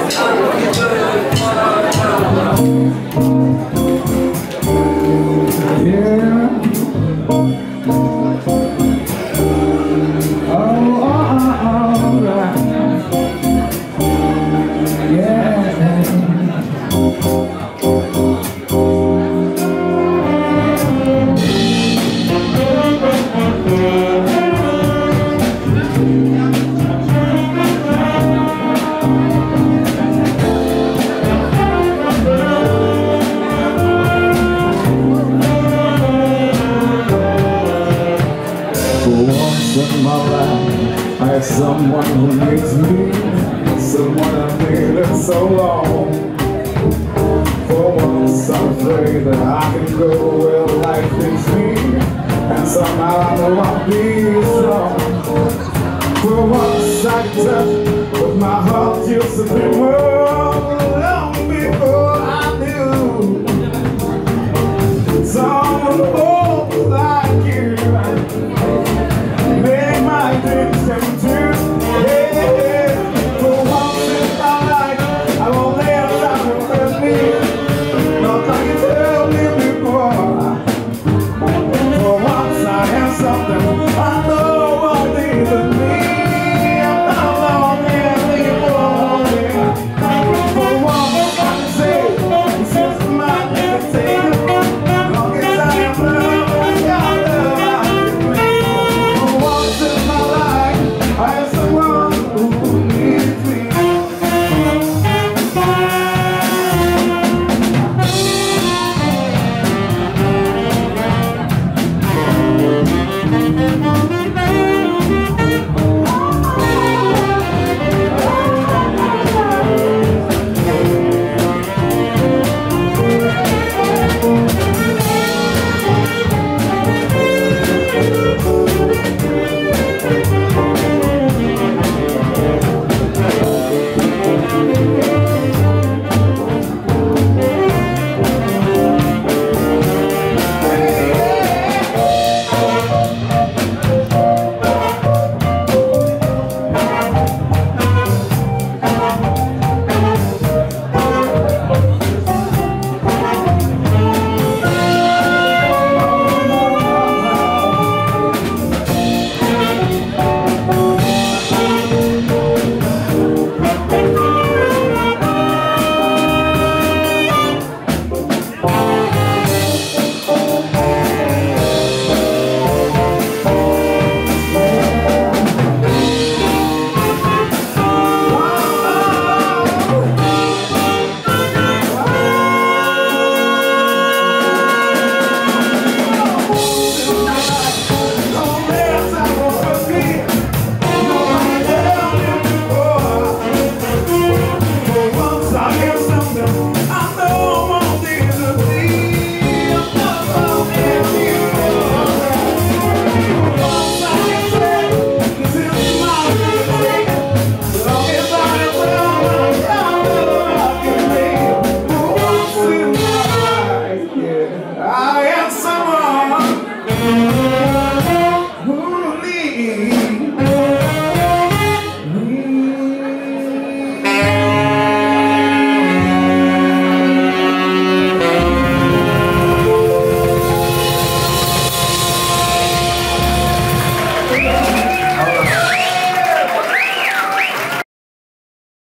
In my life, I have someone who needs me, someone I've needed so long. For once I'm afraid that I can go where life leads me, and somehow I know I'll be strong. For once I can touch what my heart used to be more.